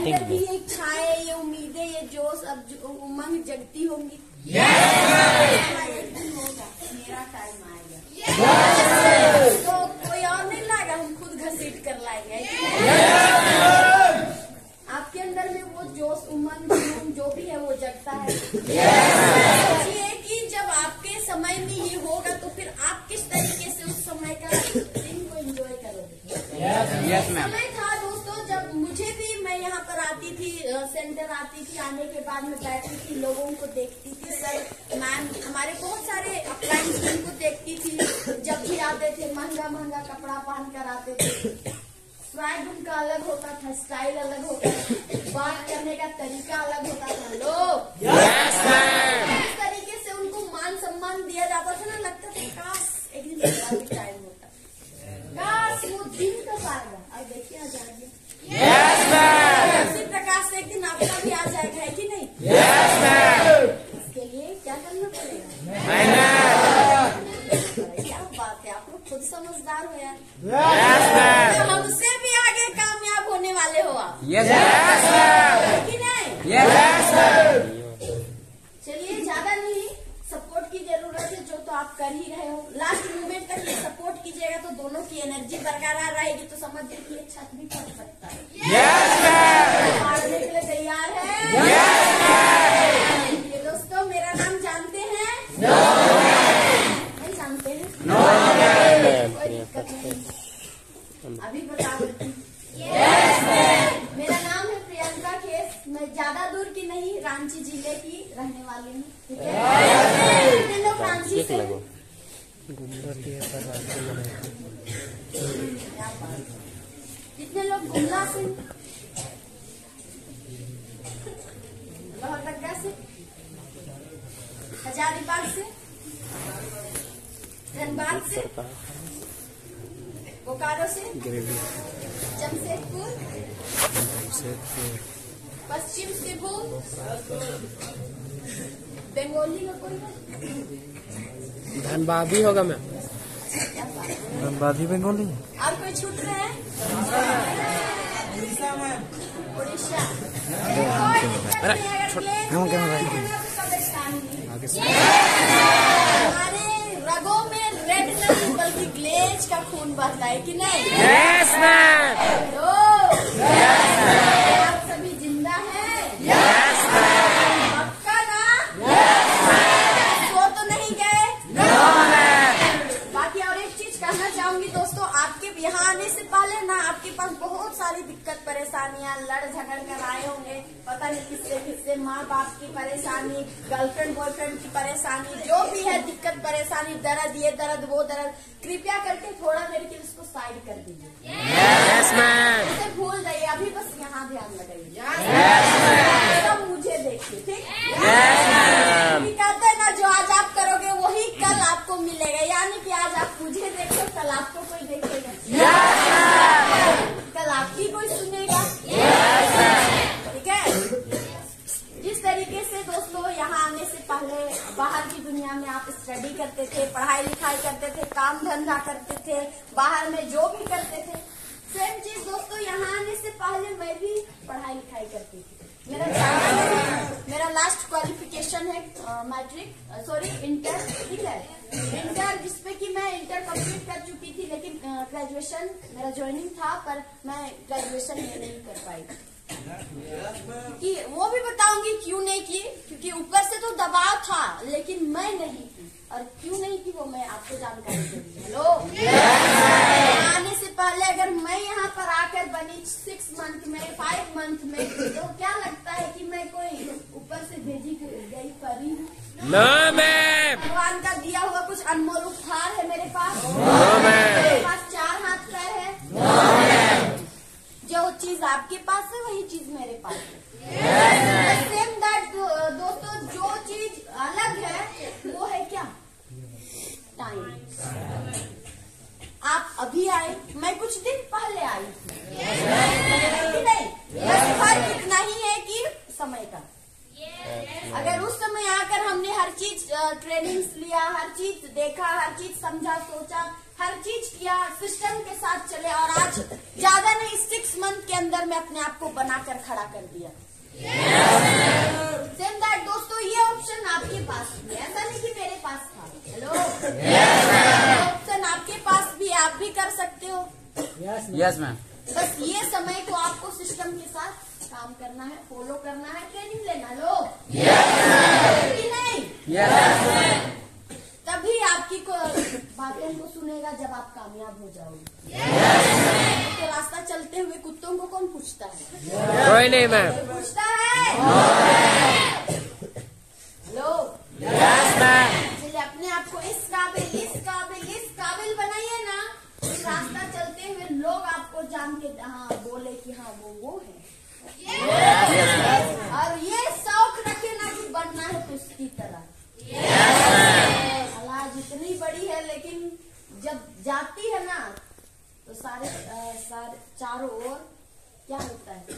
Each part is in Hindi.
अंदर भी ये इच्छाएं, ये उम्मीदें, ये जोश, अब उमंग जगती होंगी। एक दिन होगा, मेरा टाइम आएगा, तो कोई और नहीं लाएगा, हम खुद घसीट कर लाएंगे। आपके अंदर में वो जोश, उमंग, जुनून जो भी है वो जगता है। सोचिए कि जब आपके समय में ये होगा तो फिर आप किस तरीके से उस समय का दिन को एंजॉय करोगे। समय था दोस्तों जब मुझे भी, मैं यहाँ पर आती थी, सेंटर आती थी, आने के बाद में बैठती थी, लोगों को देखती थी, सर मैम हमारे बहुत सारे अप्लायंस को देखती थी, जब भी आते थे महंगा महंगा कपड़ा पहन कर आते थे, स्वैग उनका अलग होता था, स्टाइल अलग होता था, बात करने का तरीका अलग होता था। लोग इस तरीके से उनको मान सम्मान दिया जाता था ना, लगता था काश एक दिन मेरा भी टाइम होता, काश वो दिन कब आएगा। और देखिए आ जाएगा, उसी प्रकार से एक दिन आपका भी आ जाएगा, है कि नहीं? इसके लिए क्या करना पड़ेगा? क्या बात है, आप लोग खुद समझदार हो यार। हमसे भी आगे कामयाब होने वाले हो आप, कि नहीं? चलिए ज्यादा नहीं, सपोर्ट की जरूरत है, जो तो आप कर ही रहे हो। लास्ट मोमेंट तक ये सपोर्ट कीजिएगा तो दोनों की एनर्जी बरकरार रहेगी, तो समझ देखिए ये छत भी फट सकता है। मारने के लिए तैयार है? ये दोस्तों मेरा नाम जानते हैं? नहीं जानते हैं? कोई दिक्कत नहीं, अभी बता देती हूँ। मेरा नाम है प्रियंका खेस, मैं ज्यादा दूर की नहीं, रांची जिले की रहने वाली हूँ, ठीक है? कितने लोग रांची से? कितने लोग गुमला से, लोहरदगा से, हजारीबाग से, धनबाद से, बोकारो से, जमशेदपुर, पश्चिम सिंहभूम, बंगाली का कोई है? धनबादी होगा मैम, धनबादी बंगाली। और कोई छूट रहे हैं? उड़ीसा। हमारे रगों में रेड नहीं बल्कि ग्लेज का खून बहता है, कि नहीं? Yes ma'am. आप सभी जिंदा हैं? यस पक्का ना? सो तो नहीं गए? बाकी और एक चीज कहना चाहूंगी दोस्तों, आपके यहाँ आने से पहले ना आपके पास बहुत सारी दिक्कत परेशानियां, लड़ झगड़ कर आए होंगे, पता नहीं किससे माँ बाप की परेशानी, गर्लफ्रेंड बॉयफ्रेंड की परेशानी, जो भी है दिक्कत परेशानी, दर्द ये दर्द वो दर्द, कृपया करके थोड़ा देर के उसको साइड कर दीजिए। इसे भूल जाइए, अभी बस यहाँ ध्यान लगाइए, सब मुझे देखिए, ठीक? कहते हैं ना जो आज आप करोगे वही कल आपको मिलेगा, यानी कि आज आप मुझे देखो, कल आपको कोई देखेगा, कल आपकी कोई सुनेगा, ठीक है? जिस तरीके से दोस्तों यहाँ आने से पहले बाहर की दुनिया में आप स्टडी करते थे, पढ़ाई लिखाई करते थे, काम धंधा करते थे, बाहर में जो भी करते थे, सेम चीज दोस्तों यहाँ आने से पहले मैं भी पढ़ाई लिखाई करती थी। मेरा लास्ट क्वालिफिकेशन है मैट्रिक, सॉरी इंटर, ठीक है? इंटर, जिसपे कि मैं इंटर कंप्लीट कर चुकी थी, लेकिन ग्रेजुएशन मेरा ज्वाइनिंग था, पर मैं ग्रेजुएशन नहीं कर पाई। कि वो भी बताऊंगी क्यों नहीं की, क्योंकि ऊपर से तो दबाव था लेकिन मैं नहीं की, और क्यों नहीं की वो मैं आपको जानकारी दूंगी। हेलो, आने से पहले अगर मैं यहाँ पर आकर बनी 6 मंथ में, 5 मंथ में, तो क्या लगता है कि मैं कोई ऊपर से भेजी गई परी हूँ? भगवान का दिया हुआ कुछ अनमोल उपहार है मेरे पास। मेरे पास 4 हाथ पैर है, जो चीज आपके पास है वही चीज मेरे पास है। सेम दैट दोस्तों, जो चीज अलग है वो है क्या? टाइम। आप अभी आए, मैं कुछ दिन पहले आई थी, नहीं? बस फर्क इतना ही है कि समय का। अगर उस समय आकर हमने हर चीज ट्रेनिंग्स लिया, हर चीज देखा, हर चीज समझा, सोचा, हर चीज किया, सिस्टम के साथ चले और आज ज्यादा नहीं 6 मंथ के अंदर मैं अपने आप को बनाकर खड़ा कर दिया। सेम दैट दोस्तों, ये ऑप्शन आपके पास भी है, ऐसा नहीं कि मेरे पास था। हेलो, ऑप्शन आपके पास भी, आप भी कर सकते हो। Yes ma'am. बस ये समय को आपको सिस्टम के साथ काम करना है, फॉलो करना है, ट्रेनिंग लेना। लो कि नहीं? तभी आपकी बातों को सुनेगा जब आप कामयाब हो जाओगे। तो रास्ता चलते हुए कुत्तों को कौन पूछता है? कोई नहीं मैम। पूछता है? लो इसलिए अपने आप को इस काबिल बनाइए ना, रास्ता चलते हुए लोग आपको जान के बोले कि हाँ वो है। और ये शौक रखे ना कि बनना है तो उसकी तरह। आवाज इतनी बड़ी है, लेकिन जब जाती है ना तो सारे चारों ओर क्या होता है?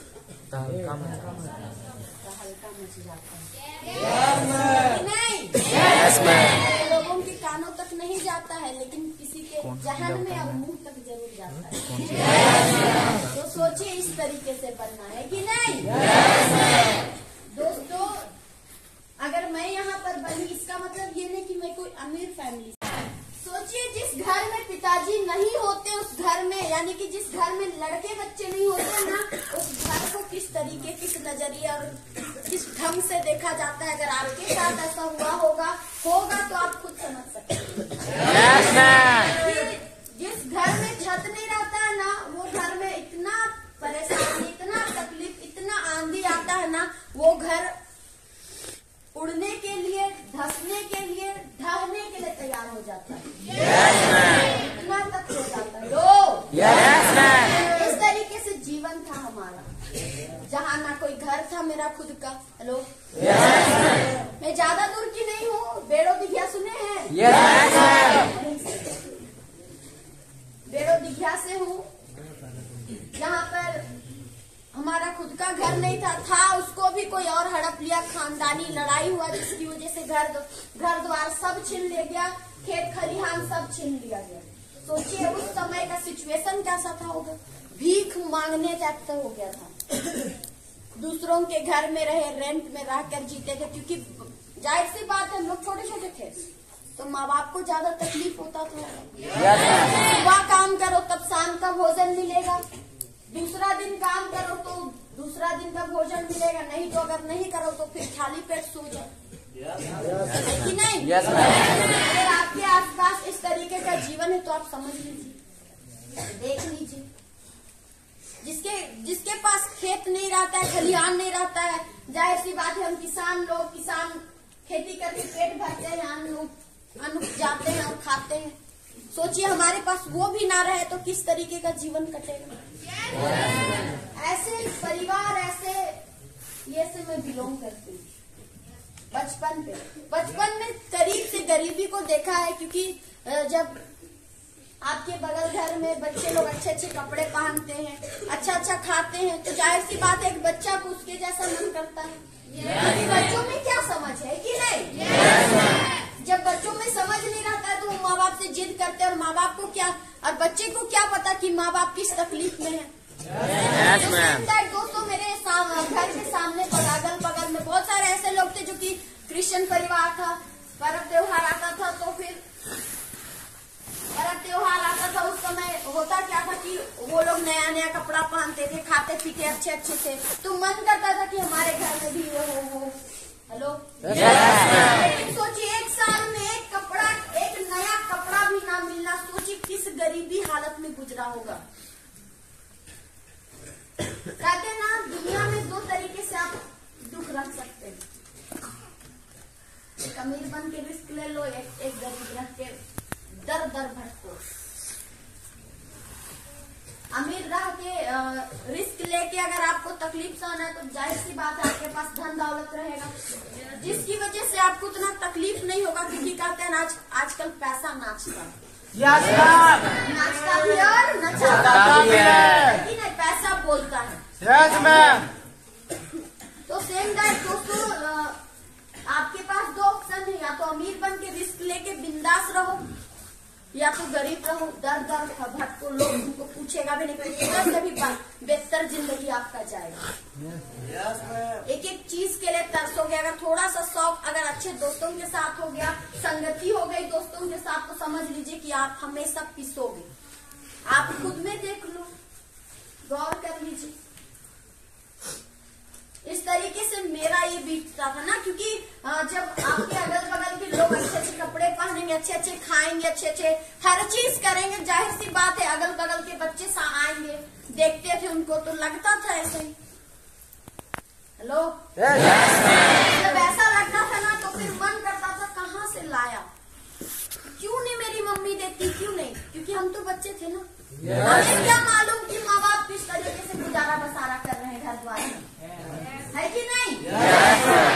हल्का मच जाता है। नहीं, लोगों के कानों तक नहीं जाता है, लेकिन किसी के जहन में और मुंह तक जरूर जाता है। तो सोचिए इस तरीके से बनना है कि नहीं? दोस्तों, अगर मैं यहाँ पर बनी, इसका मतलब ये नहीं कि मैं कोई अमीर फैमिली। सोचिए जिस घर में पिताजी नहीं होते, उस घर में, यानी कि जिस घर में लड़के बच्चे नहीं होते ना, उस घर को किस तरीके, किस नजरिए और किस ढंग से देखा जाता है। अगर आपके साथ ऐसा हुआ होगा तो आप खुद समझ सकते हैं। जिस घर में छत नहीं रहता है ना, वो घर में इतना परेशानी, इतना तकलीफ, इतना आंधी आता है ना, वो घर उड़ने के लिए, धंसने के लिए, ढहने के लिए तैयार हो जाता है। इतना तक हो जाता है। इस तरीके से जीवन था हमारा, जहाँ ना कोई घर था मेरा खुद का। हेलो, मैं ज्यादा दूर की नहीं हूँ। बेड़ो दिघिया सुने हैं? बेड़ो दिघिया से हूँ, जहाँ पर हमारा खुद का घर नहीं था, उसको भी कोई और हड़प लिया। खानदानी लड़ाई हुआ जिसकी वजह से घर द्वार सब छीन लिया गया, खेत खलिहान सब छीन लिया गया। सोचिए उस समय का सिचुएशन कैसा था होगा। भीख मांगने तक हो गया था। दूसरों के घर में रहे, रेंट में रहकर जीते थे, क्योंकि जाहिर सी बात है हम लोग छोटे छोटे थे तो माँ बाप को ज्यादा तकलीफ होता था। सुबह काम करो तब शाम का भोजन मिलेगा, दूसरा दिन काम करो तो दूसरा दिन का भोजन मिलेगा, नहीं तो अगर नहीं करो तो फिर खाली पेट सो जाओ। है कि नहीं? अगर आपके आसपास इस तरीके का जीवन है तो आप समझ लीजिए, देख लीजिए। जिसके पास खेत नहीं रहता है, खलिहान नहीं रहता है, जाहिर सी बात है हम किसान खेती करके पेट भरते हैं, अन्न जाते हैं और खाते हैं। सोचिए हमारे पास वो भी ना रहे तो किस तरीके का जीवन कटेगा। ऐसे परिवार, ऐसे ये से मैं बिलोंग करती हूँ। बचपन में करीब से गरीबी को देखा है, क्योंकि जब आपके बगल घर में बच्चे लोग अच्छे अच्छे कपड़े पहनते हैं, अच्छा खाते हैं, तो जाहिर सी बात है एक बच्चा को उसके जैसा मन करता है। बच्चों में क्या समझ है कि नहीं? जब बच्चों में समझ नहीं रहता है तो वो माँ बाप से जिद करते हैं, और माँ बाप को क्या, और बच्चे को क्या पता कि माँ बाप किस तकलीफ में है। दोस्तों, मेरे घर के सामने अगल बगल में बहुत सारे ऐसे लोग थे जो कि क्रिश्चियन परिवार था। पर्व त्योहार आता था तो फिर उस समय होता क्या था कि वो लोग नया नया कपड़ा पहनते थे, खाते पीते अच्छे थे, तो मन करता था कि हमारे घर में भी वो हो। हेलो, लेकिन सोचिए एक साल में एक नया कपड़ा भी ना मिलना, सोचिए किस गरीबी हालत में गुजरा होगा। कहते ना दुनिया में दो तरीके से आप दुख रख सकते हैं, एक अमीर बन के रिस्क ले लो, एक गरीब रख के दर भटको। अमीर रह के रिस्क लेके अगर आपको तकलीफ सहना है तो जाहिर सी बात है आपके पास धन दौलत रहेगा, जिसकी वजह से आपको उतना तकलीफ नहीं होगा, क्योंकि कहते हैं आजकल पैसा नाचता भी और नचाता भी है, लेकिन पैसा बोलता है। तो सेम दैट दोस्तों, आपके पास दो ऑप्शन है, या तो अमीर बन के रिस्क लेके बिंदास रहो, या तो गरीब रहो, दर दर भटको, लोग तुमको पूछेगा भी नहीं, से भी बेहतर जिंदगी आपका जाएगा। एक एक चीज के लिए तरसोगे। अगर थोड़ा सा शौक अगर अच्छे दोस्तों के साथ हो गया, संगति हो गई दोस्तों के साथ, तो समझ लीजिए कि आप हमेशा पिसोगे। आप खुद में देख लो, गौर कर लीजिए। इस तरीके से मेरा ये बीतता था ना, क्योंकि जब आपके अगल बगल के लोग अच्छे अच्छे कपड़े पहनेंगे, अच्छे अच्छे खाएंगे, अच्छे अच्छे हर चीज करेंगे, जाहिर सी बात है अगल बगल के बच्चे आएंगे, देखते थे उनको तो लगता था ऐसे ही। हेलो, जब ऐसा लगता था ना तो फिर मन करता था कहाँ से लाया, क्यों नहीं मेरी मम्मी देती, क्यों नहीं, क्योंकि हम तो बच्चे थे ना। हमें क्या मालूम कि माँ बाप किस तरीके से गुजारा बसारा कर रहे हैं घर द्वार में, है कि नहीं।